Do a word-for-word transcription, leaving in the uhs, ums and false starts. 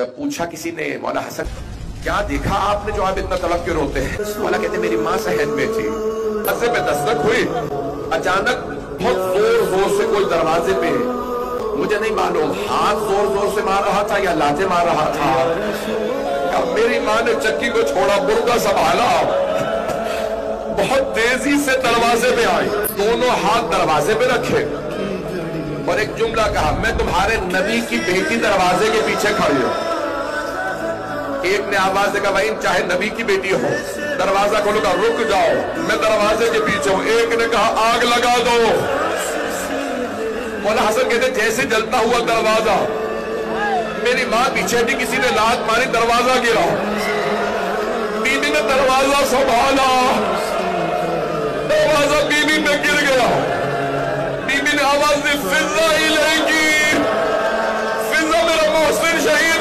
پوچھا کسی نے مولا حسن کیا دیکھا آپ نے جو آپ اتنا تڑپ کے روتے ہیں؟ مولا کہتے میری ماں صحن میں تھی، دروازے پہ دستک ہوئی، اچانک بہت زور زور سے کوئی دروازے پہ، مجھے نہیں معلوم ہاتھ زور زور سے مار رہا تھا یا لاتے مار رہا تھا۔ میری ماں نے چکی کو چھوڑا، برگا سنبھالا، بہت تیزی سے دروازے پہ آئی، دونوں ہاتھ دروازے پہ رکھے اور ایک جملہ کہا میں تمہارے نبی کی بیٹی دروازے کے پیچھے کھڑی ہوں۔ ایک نے آواز دیکھا بھائی چاہے نبی کی بیٹی ہو، دروازہ کھولو کہا رک جاؤ میں دروازے کے پیچھے ہوں۔ ایک نے کہا آگ لگا دو۔ مولا حسن کہتے جیسے جلتا ہوا دروازہ، میری ماں پیچھے بھی کسی نے لات ماری، دروازہ گرا، بیوی نے دروازہ سنبھالا، دروازہ بیوی پہ گر گیا، بیوی نے آواز دی فضا ہی لے گی، فضا میرا محسن شہید